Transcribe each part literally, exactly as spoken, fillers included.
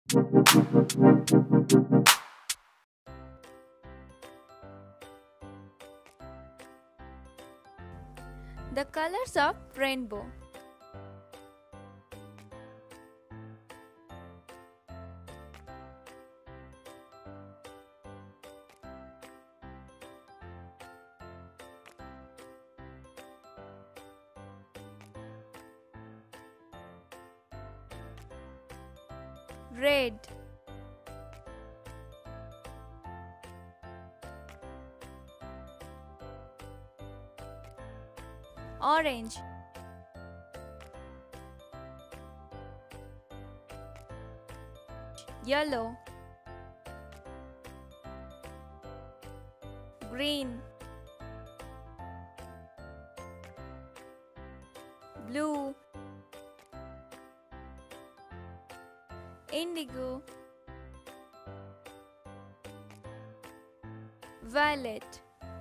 The colors of rainbow. Red, orange, yellow, green, blue, indigo, violet,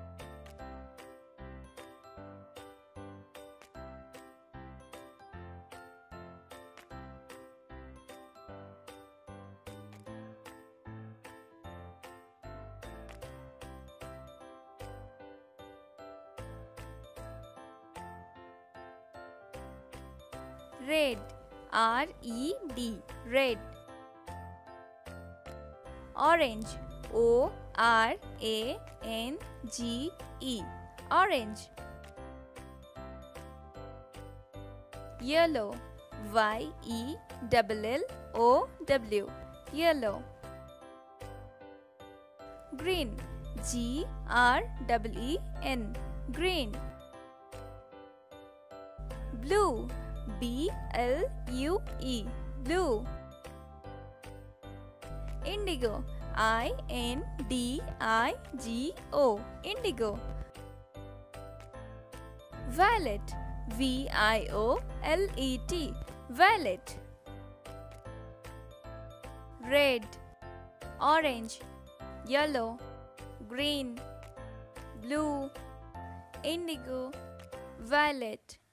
red, R E D, red, orange, O R A N G E, orange, yellow, Y E L L O W, yellow, green, G R E E N, green, blue, B L U E, blue, indigo, I N D I G O, indigo, violet, V I O L E T, violet, red, orange, yellow, green, blue, indigo, violet.